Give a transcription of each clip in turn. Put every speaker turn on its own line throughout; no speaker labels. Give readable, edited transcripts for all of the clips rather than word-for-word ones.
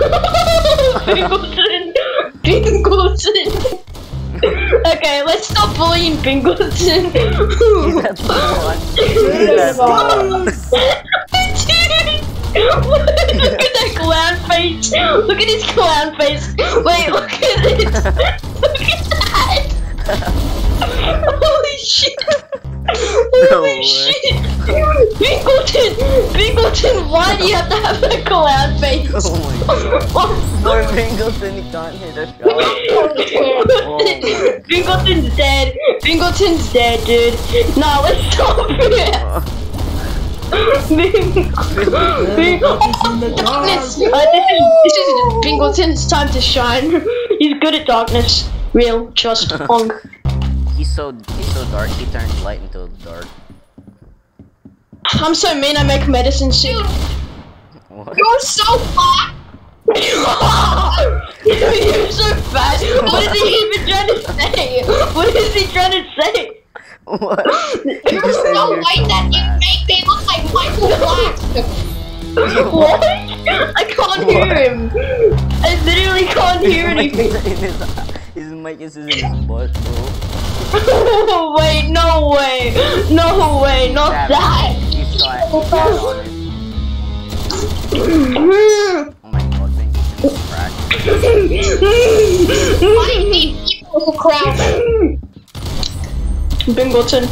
Bingleton. Bingleton. Okay, let's stop bullying Bingleton.
He's at the one.
Look at that clown face. Look at his clown face. Wait, look at this. Look at that. Holy shit. Holy shit. Bingleton. Bingleton, why do you have to have a clown face?
Oh my god. Poor Bingleton, he can't hit a shot.
Bingleton's dead. Bingleton's dead, dude. Nah, let's stop it. Darkness. This is Bingleton's time to shine. He's good at darkness. Real, just Pong.
He's so dark. He turns light into dark.
I'm so mean. I make medicine suit.
What?
You're so fat.
You're so fat. What is he even trying to say? What is he trying to say?
What?
You're so white that you make me look like Michael Black.
What? I can't hear him. I literally can't hear anything.
His mic is in his butt, bro.
Wait, no way. No way, not that.
He's fat on it. Oh my god, Bingleton's cracked.
Why do you need people with a crowd?
Bingleton.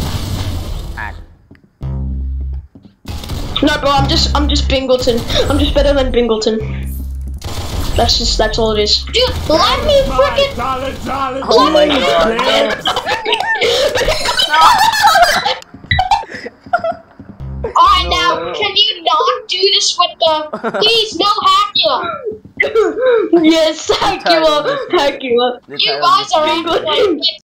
No, bro, I'm just Bingleton. I'm just better than Bingleton. That's all it is.
Dude, let me freaking.
Oh my god.
Alright, now, can you not do this with the. Please, no Hackula!
Yes, Hackula. Hackula.
You guys are acting like